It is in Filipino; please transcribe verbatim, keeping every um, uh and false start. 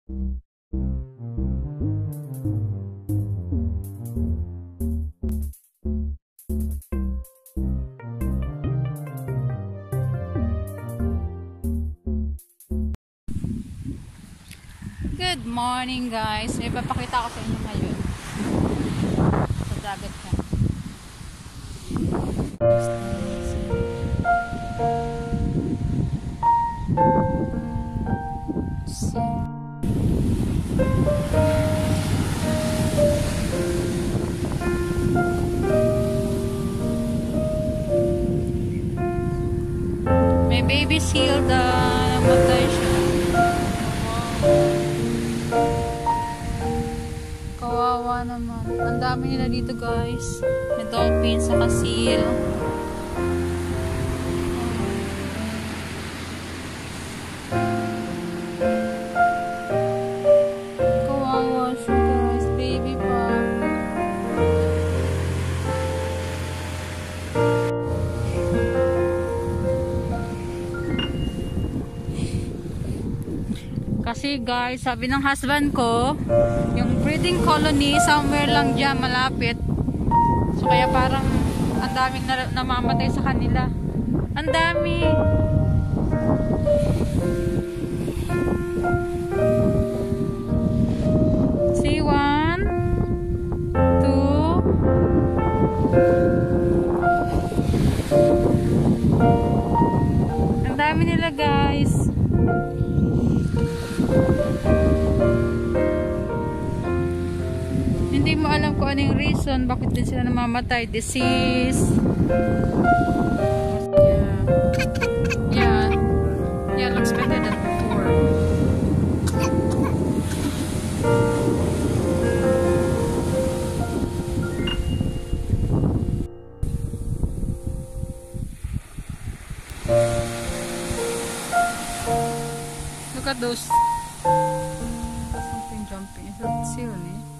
Good morning guys, may papakita ko sa inyo ngayon sa dagat ka. May baby seal na namatay siya. Kawawa naman. Ang dami nila dito guys. May dolphin sa seal. Kawawa siya guys. Baby pa. Kasi guys, sabi ng husband ko, yung breeding colony somewhere lang dyan malapit. So kaya parang ang daming na namamatay sa kanila. Ang dami. See, one, two. Ang dami nila guys. Hindi mo alam kung ano yung reason bakit din sila namamatay. Disease. Yeah. Yeah. Yeah, looks better than before. Look at those. Something jumping. Is that seal, eh?